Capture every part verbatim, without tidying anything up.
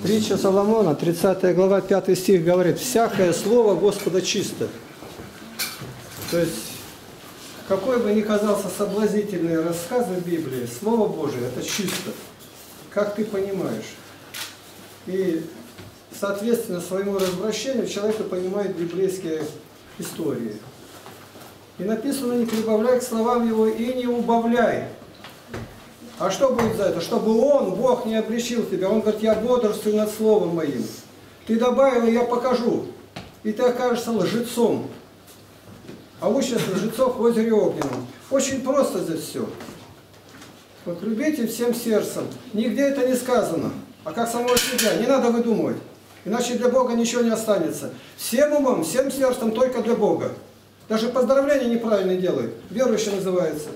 Притча Соломона, тридцатая глава, пятый стих говорит: «Всякое слово Господа чисто». То есть, какой бы ни казался соблазнительный рассказ в Библии, Слово Божие – это чисто. Как ты понимаешь? И, соответственно, своему развращению человек понимает библейские истории. И написано: «Не прибавляй к словам его и не убавляй». А что будет за это? Чтобы он, Бог, не обличил тебя. Он говорит: «Я бодрствую над словом моим». Ты добавил, я покажу. И ты окажешься лжецом. А учат лжецов в озере Огненном. Очень просто здесь все. Вот любите всем сердцем. Нигде это не сказано. А как самого себя. Не надо выдумывать. Иначе для Бога ничего не останется. Всем умом, всем сердцем только для Бога. Даже поздравления неправильно делают. Верующий называется.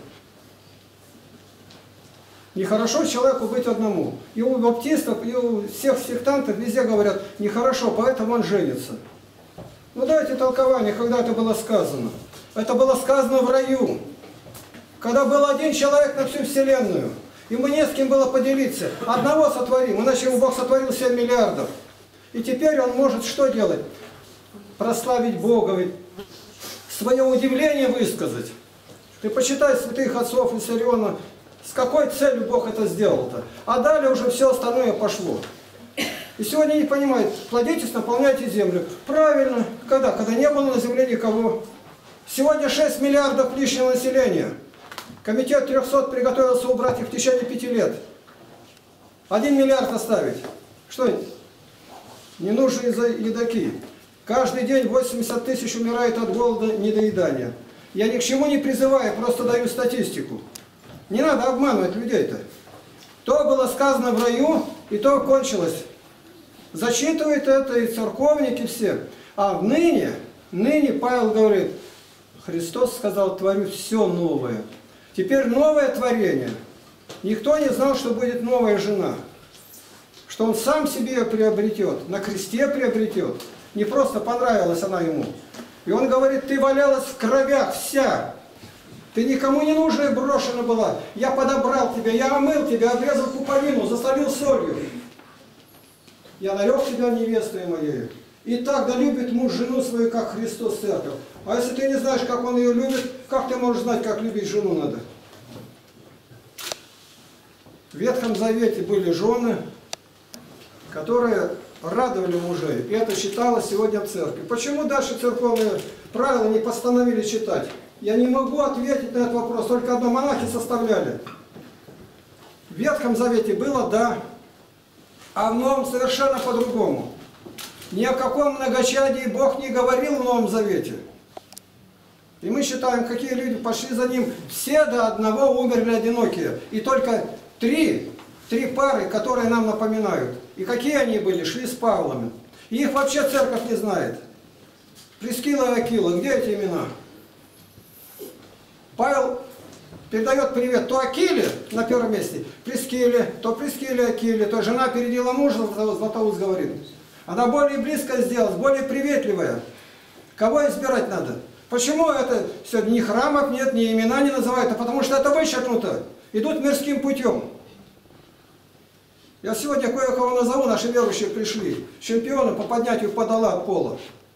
Нехорошо человеку быть одному. И у баптистов, и у всех сектантов везде говорят: нехорошо, поэтому он женится. Ну дайте толкование, когда это было сказано. Это было сказано в раю. Когда был один человек на всю вселенную. Ему не с кем было поделиться. Одного сотворим, иначе ему Бог сотворил семь миллиардов. И теперь он может что делать? Прославить Бога, ведь свое удивление высказать. Ты почитай святых отцов Виссариона. С какой целью Бог это сделал-то? А далее уже все остальное пошло. И сегодня не понимают: плодитесь, наполняйте землю. Правильно. Когда? Когда не было на земле никого. Сегодня шесть миллиардов лишнего населения. Комитет трехсот приготовился убрать их в течение пяти лет. Один миллиард оставить. Что? Ненужные едоки. Каждый день восемьдесят тысяч умирает от голода, недоедания. Я ни к чему не призываю, просто даю статистику. Не надо обманывать людей-то. То было сказано в раю, и то кончилось. Зачитывают это и церковники все. А ныне, ныне Павел говорит: Христос сказал: творю все новое. Теперь новое творение. Никто не знал, что будет новая жена. Что он сам себе ее приобретет, на кресте приобретет. Не просто понравилась она ему. И он говорит: ты валялась в кровях вся. Ты никому не нужная, брошена была. Я подобрал тебя, я омыл тебя, обрезал пуповину, засолил солью. Я нарек тебя невестой моей. И так да любит муж жену свою, как Христос церковь. А если ты не знаешь, как он ее любит, как ты можешь знать, как любить жену надо? В Ветхом Завете были жены, которые радовали мужей. И это считалось сегодня в церкви. Почему дальше церковные правила не постановили читать? Я не могу ответить на этот вопрос. Только одно монахи составляли. В Ветхом Завете было да, а в Новом совершенно по-другому. Ни о каком многочадии Бог не говорил в Новом Завете. И мы считаем, какие люди пошли за Ним. Все до одного умерли одинокие. И только три, три пары, которые нам напоминают. И какие они были, шли с Павлом. И их вообще церковь не знает. Прискила и Акила, где эти имена? Павел передает привет то Акиле на первом месте, Прискиле, то Прискиле Акиле, то жена опередила мужа, Златоуст говорит. Она более близко сделалась, более приветливая. Кого избирать надо? Почему это все ни храмов нет, ни имена не называют? А потому что это вычеркнуто. Идут мирским путем. Я сегодня кое-кого назову, наши верующие пришли. Чемпионы по поднятию подола от пола.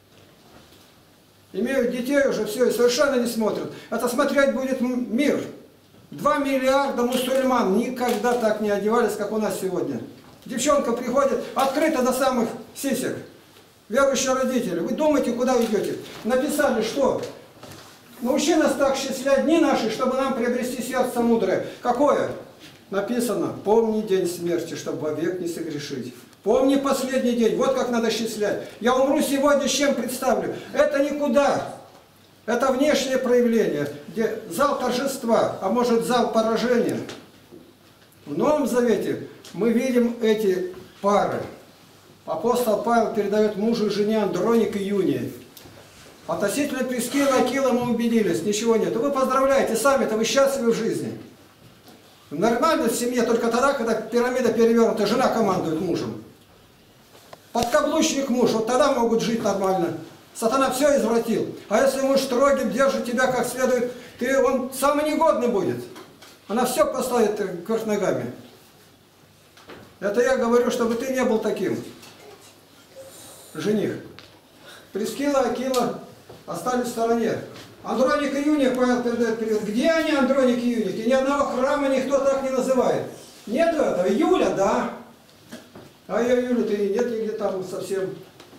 Имеют детей уже, все, и совершенно не смотрят. Это смотреть будет мир. Два миллиарда мусульман никогда так не одевались, как у нас сегодня. Девчонка приходит, открыто до самых сисек. Верующие родители, вы думаете, куда идете? Написали, что? Научи нас так счислять дни наши, чтобы нам приобрести сердце мудрое. Какое? Написано: помни день смерти, чтобы вовек не согрешить. Помни последний день, вот как надо счислять. Я умру сегодня, с чем представлю? Это никуда. Это внешнее проявление, где зал торжества, а может зал поражения. В Новом Завете мы видим эти пары. Апостол Павел передает мужу и жене Андроник и Юния. Относительно Прискилы и Акила мы убедились, ничего нет. Вы поздравляете сами-то, вы счастливы в жизни. Нормально в семье только тогда, когда пирамида перевернута, жена командует мужем. Подкаблучник муж, вот тогда могут жить нормально. Сатана все извратил. А если муж строгим держит тебя как следует, ты, он самый негодный будет. Она все поставит кверх ногами. Это я говорю, чтобы ты не был таким. Жених. Прискила, Акила остались в стороне. Андроник и Юник, Павел передает привет. Где они, Андроник и Юник? И ни одного храма никто так не называет. Нету этого. Юля, да. А ее Юля-то и нет нигде там совсем.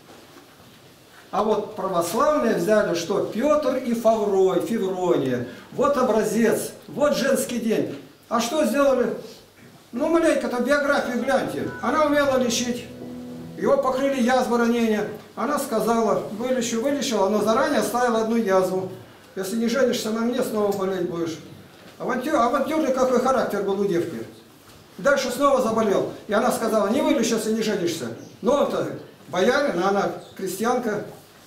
А вот православные взяли что? Петр и Фаврой, Феврония. Вот образец, вот женский день. А что сделали? Ну, маленько-то биографию гляньте. Она умела лечить. Его покрыли язвы, ранения. Она сказала, вылечу, вылечила, но заранее оставила одну язву. Если не женишься на мне, снова болеть будешь. Авантюр, авантюрный какой характер был у девки. Дальше снова заболел. И она сказала, не вылечишь, если не женишься. Ну, он-то боярин, а она крестьянка.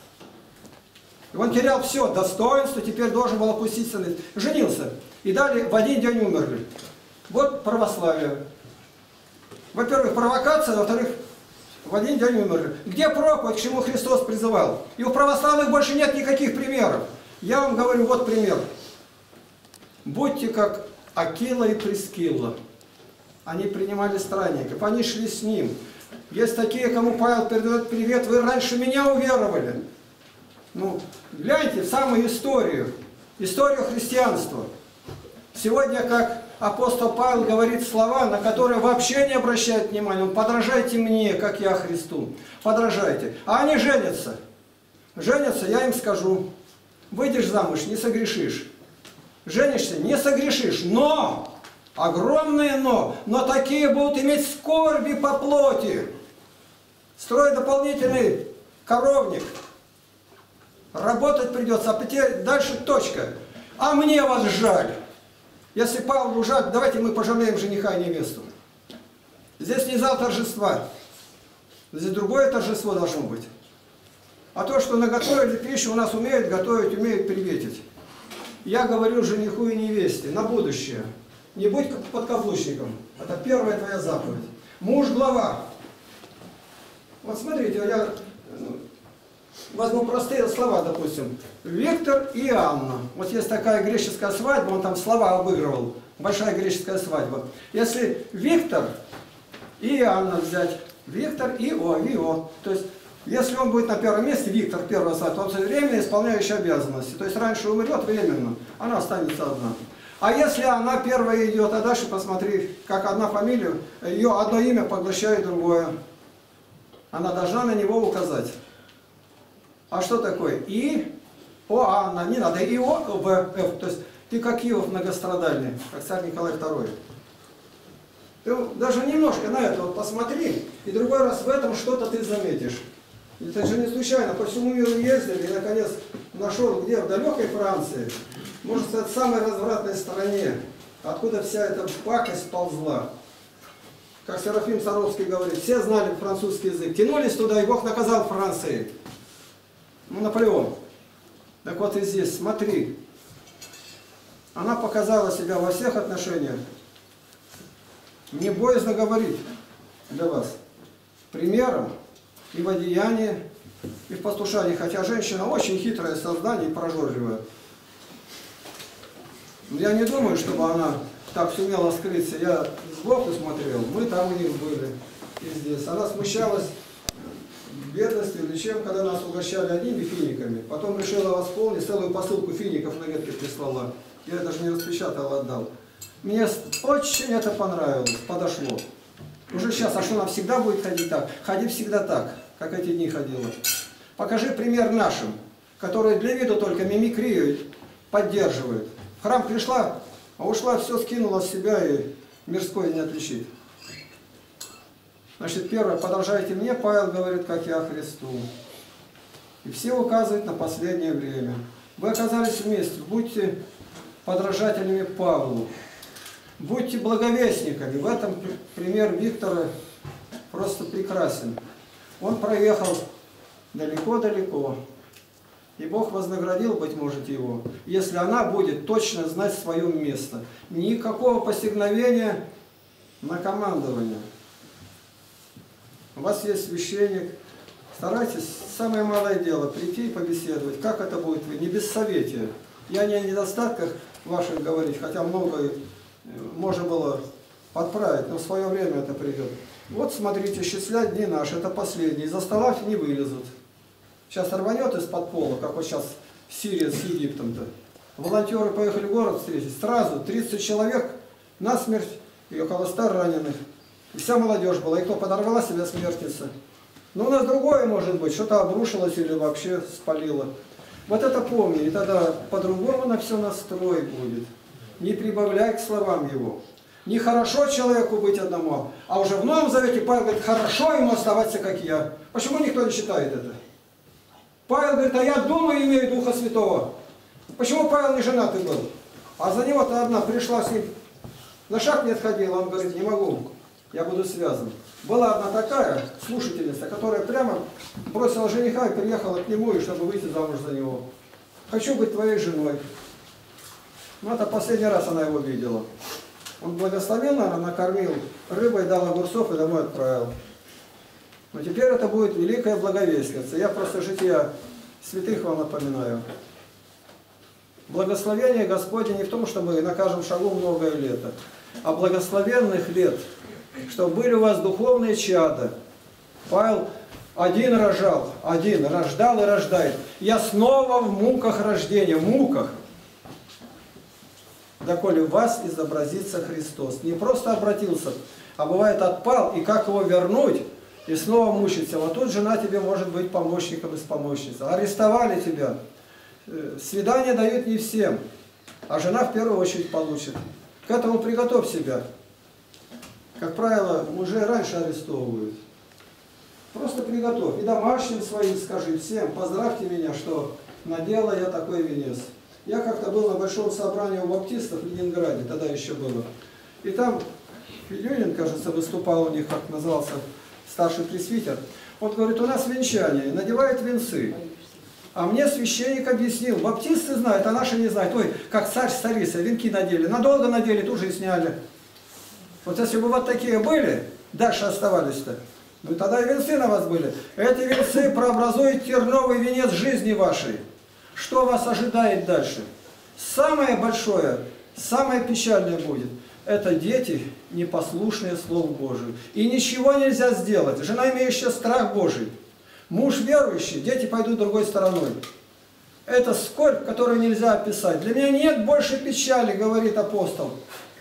И он терял все, достоинство, теперь должен был опуститься. Женился. И далее в один день умерли. Вот православие. Во-первых, провокация, во-вторых, в один день умерли. Где проповедь, к чему Христос призывал? И у православных больше нет никаких примеров. Я вам говорю, вот пример. Будьте как Акила и Прискилла. Они принимали странников, они шли с ним. Есть такие, кому Павел передает привет, вы раньше меня уверовали. Ну, гляньте в самую историю, историю христианства. Сегодня, как апостол Павел говорит слова, на которые вообще не обращает внимания. Он: подражайте мне, как я Христу. Подражайте. А они женятся. Женятся, я им скажу. Выйдешь замуж, не согрешишь. Женишься, не согрешишь. Но, огромное но, но такие будут иметь скорби по плоти. Строить дополнительный коровник. Работать придется, а теперь дальше точка. А мне вас жаль. Если Павлу жаль, давайте мы пожалеем жениха и невесту. Здесь не зал торжества. Здесь другое торжество должно быть. А то, что наготовили пищу, у нас умеют готовить, умеют приветить. Я говорю жениху и невесте на будущее. Не будь подкаблучником. Это первая твоя заповедь. Муж глава. Вот смотрите, я возьму простые слова, допустим. Виктор и Анна. Вот есть такая греческая свадьба, он там слова обыгрывал. Большая греческая свадьба. Если Виктор и Анна взять, Виктор и О, Вио. То есть, если он будет на первом месте, Виктор первая свадьба, он временно исполняющий обязанности. То есть, раньше умрет временно, она останется одна. А если она первая идет, а дальше посмотри, как одна фамилия, ее одно имя поглощает другое. Она должна на него указать. А что такое? И, О, Анна, не надо, И, О, В, Ф. То есть, ты как Иов многострадальный, как царь Николай второй. Ты даже немножко на это вот посмотри, и другой раз в этом что-то ты заметишь. Это же не случайно, по всему миру ездили, и наконец нашел, где в далекой Франции, может сказать, в самой развратной стране, откуда вся эта пакость ползла. Как Серафим Саровский говорит, все знали французский язык, тянулись туда, и Бог наказал Франции. Ну, Наполеон. Так вот и здесь, смотри. Она показала себя во всех отношениях. Не боязно говорить для вас. Примером и в одеянии, и в послушании. Хотя женщина очень хитрое создание и прожорливое. Я не думаю, чтобы она так сумела скрыться. Я сбоку смотрел, мы там у них были. И здесь. Она смущалась бедностью или чем, когда нас угощали одними финиками. Потом решила восполнить, целую посылку фиников на ветке прислала. Я даже не распечатал, отдал. Мне очень это понравилось, подошло. Уже сейчас, а что она всегда будет ходить так? Ходи всегда так, как эти дни ходила. Покажи пример нашим, которые для виду только мимикрию поддерживают. В храм пришла, а ушла, все скинула с себя и мирское не отличит. Значит, первое, подражайте мне, Павел говорит, как я Христу. И все указывают на последнее время. Вы оказались вместе, будьте подражателями Павлу. Будьте благовестниками. В этом пример Виктора просто прекрасен. Он проехал далеко-далеко. И Бог вознаградил, быть может, его, если она будет точно знать свое место. Никакого посягновения на командование. У вас есть священник. Старайтесь, самое малое дело, прийти и побеседовать. Как это будет вы? Не без советия. Я не о недостатках ваших говорить, хотя многое можно было подправить, но в свое время это придет. Вот смотрите, счислять дни наши, это последние. Из-за стола не вылезут. Сейчас рванет из-под пола, как вот сейчас Сирия с Египтом-то. Волонтеры поехали в город встретить. Сразу тридцать человек насмерть и около ста раненых. И вся молодежь была. И кто подорвала себя смертница. Но у нас другое может быть. Что-то обрушилось или вообще спалило. Вот это помни. И тогда по-другому на все настрой будет. Не прибавляй к словам его. Нехорошо человеку быть одному. А уже в Новом Завете Павел говорит, хорошо ему оставаться, как я. Почему никто не считает это? Павел говорит, а я думаю, имею Духа Святого. Почему Павел не женатый был? А за него-то одна пришла с ним, на шаг не отходила, он говорит, не могу, я буду связан. Была одна такая слушательница, которая прямо бросила жениха и приехала к нему, и чтобы выйти замуж за него. Хочу быть твоей женой. Ну, это последний раз она его видела. Он благословил, наверное, накормил рыбой, дал огурцов и домой отправил. Но теперь это будет великая благовестница. Я просто жития святых вам напоминаю. Благословение Господне не в том, что мы на каждом шагу многое лето, а благословенных лет, чтобы были у вас духовные чада. Павел один рожал, один рождал и рождает. Я снова в муках рождения, в муках. Доколе в вас изобразится Христос. Не просто обратился, а бывает отпал, и как его вернуть, и снова мучиться. Вот тут жена тебе может быть помощником из помощницы. Арестовали тебя. Свидание дают не всем, а жена в первую очередь получит. К этому приготовь себя. Как правило, мужей раньше арестовывают. Просто приготовь. И домашним своим скажи, всем, поздравьте меня, что надела я такой венец. Я как-то был на большом собрании у баптистов в Ленинграде, тогда еще было. И там Филюнин, кажется, выступал у них, как назывался, старший пресвитер. Он говорит, у нас венчание, надевают венцы. А мне священник объяснил, баптисты знают, а наши не знают. Ой, как царь с царицей, венки надели. Надолго надели, тут же и сняли. Вот если бы вот такие были, дальше оставались-то, ну тогда и венцы на вас были. Эти венцы прообразуют терновый венец жизни вашей. Что вас ожидает дальше? Самое большое, самое печальное будет. Это дети, непослушные Слову Божию. И ничего нельзя сделать. Жена, имеющая страх Божий. Муж верующий, дети пойдут другой стороной. Это скорбь, которую нельзя описать. Для меня нет больше печали, говорит апостол.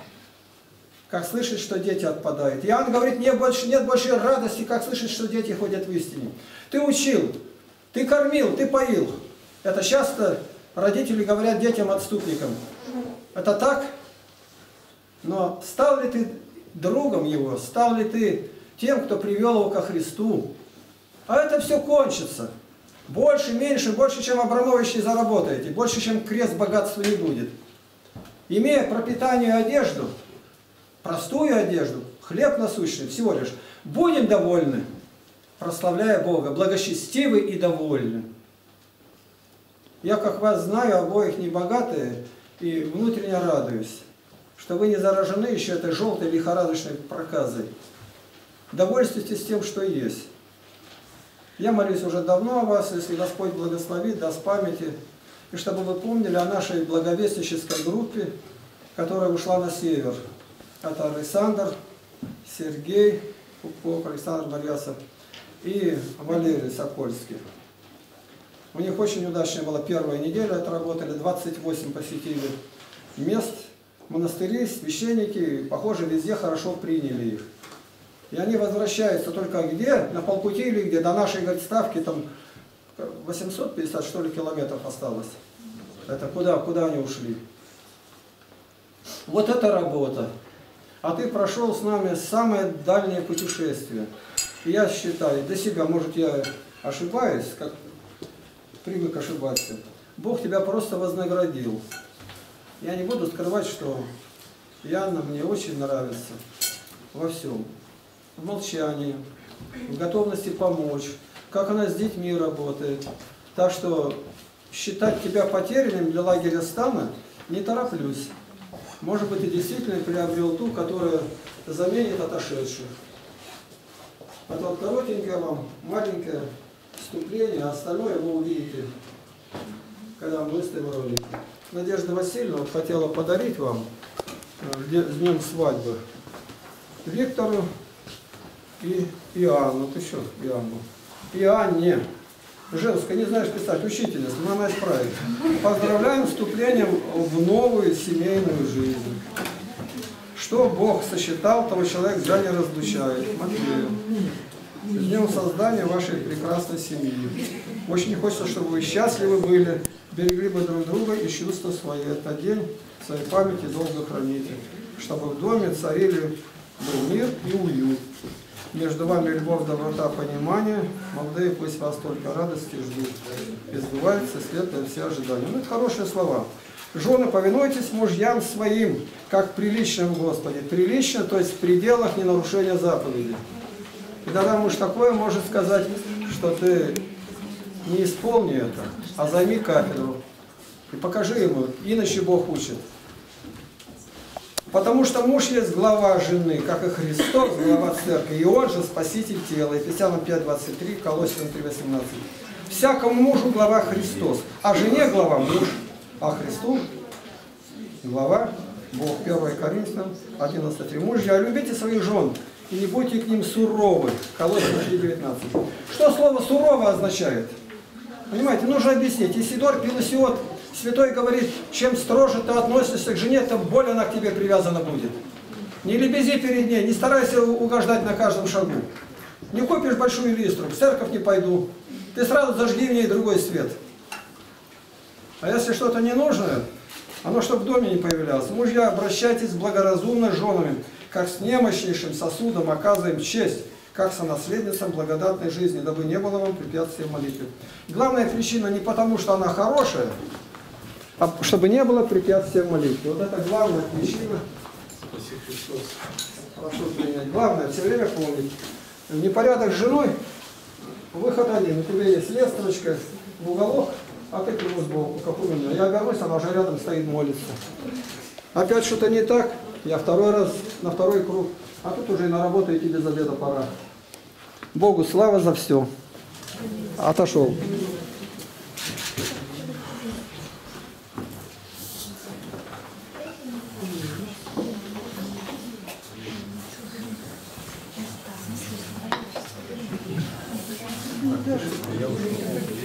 Как слышать, что дети отпадают. Иоанн говорит, нет больше, нет больше радости, как слышать, что дети ходят в истине. Ты учил, ты кормил, ты поил. Это часто родители говорят детям-отступникам. Это так? Но стал ли ты другом его? Стал ли ты тем, кто привел его ко Христу? А это все кончится. Больше, меньше, больше, чем Абрамович не заработаете. Больше, чем крест богатства не будет. Имея пропитание и одежду, простую одежду, хлеб насущный всего лишь, будем довольны, прославляя Бога, благочестивы и довольны. Я, как вас знаю, обоих не богатые, и внутренне радуюсь, что вы не заражены еще этой желтой лихорадочной проказой. Довольствуйтесь тем, что есть. Я молюсь уже давно о вас, если Господь благословит, даст памяти, и чтобы вы помнили о нашей благовестнической группе, которая ушла на север. Это Александр, Сергей Пупок, Александр Борясов и Валерий Сокольский. У них очень удачная была первая неделя, отработали, двадцать восемь посетили мест, монастыри, священники, похоже, везде хорошо приняли их. И они возвращаются только где? На полпути или где? До нашей, говорит, ставки там восемьсот пятьдесят, что ли, километров осталось. Это куда? Куда они ушли? Вот это работа. А ты прошел с нами самое дальнее путешествие. И я считаю, для себя, может, я ошибаюсь, как привык ошибаться. Бог тебя просто вознаградил. Я не буду скрывать, что Яна мне очень нравится во всем. В молчании, в готовности помочь, как она с детьми работает. Так что считать тебя потерянным для лагеря стана не тороплюсь. Может быть, ты действительно приобрел ту, которая заменит отошедших. Это вот коротенькое вам, маленькое вступление, а остальное вы увидите, когда мы выставим ролик. Надежда Васильевна вот хотела подарить вам с днем свадьбы Виктору и Иоанну. Ты что, Иоанну? Иоанне. Женская, не знаешь писать, учительница, но она исправит. Поздравляем с вступлением в новую семейную жизнь. Что Бог сосчитал, того человек за не разлучает. Матвею. С днем создания вашей прекрасной семьи. Очень хочется, чтобы вы счастливы были, берегли бы друг друга и чувства свои. Этот день в своей памяти долго храните. Чтобы в доме царили был мир и уют. Между вами любовь, доброта, понимание. Молодые пусть вас только радости ждут. И сбывается светлые все ожидания. Ну, это хорошие слова. Жены, повинуйтесь мужьям своим, как прилично в Господе. Прилично, то есть в пределах ненарушения заповедей. И тогда муж такое может сказать, что ты не исполни это, а займи кафедру. И покажи ему, иначе Бог учит. Потому что муж есть глава жены, как и Христос, глава церкви, и он же спаситель тела. Ефесянам пять двадцать три, Колоссянам три восемнадцать. Всякому мужу глава Христос, а жене глава муж, а Христу глава Бог. первое Коринфянам одиннадцать три. Мужья, любите своих жен и не будьте к ним суровы. Колоссянам три девятнадцать. Что слово сурово означает? Понимаете, нужно объяснить. Исидор Пелосиот Святой говорит, чем строже ты относишься к жене, тем более она к тебе привязана будет. Не лебези перед ней, не старайся угождать на каждом шагу. Не купишь большую листру, в церковь не пойду. Ты сразу зажги в ней другой свет. А если что-то ненужное, оно чтобы в доме не появлялось. Мужья, обращайтесь благоразумно с женами, как с немощнейшим сосудом оказываем честь, как сонаследницам благодатной жизни, дабы не было вам препятствия в молитве. Главная причина не потому, что она хорошая, а чтобы не было препятствия в молитве. Вот это главная причина. Спасибо, Христос. Прошу принять. Главное, все время помнить. Непорядок с женой, выход один. У тебя есть лесточка в уголок, а ты к нему сбоку, как у меня. Я обернусь, она уже рядом стоит, молится. Опять что-то не так, я второй раз, на второй круг. А тут уже и на работу идти без обеда пора. Богу слава за все. Отошел. Я уже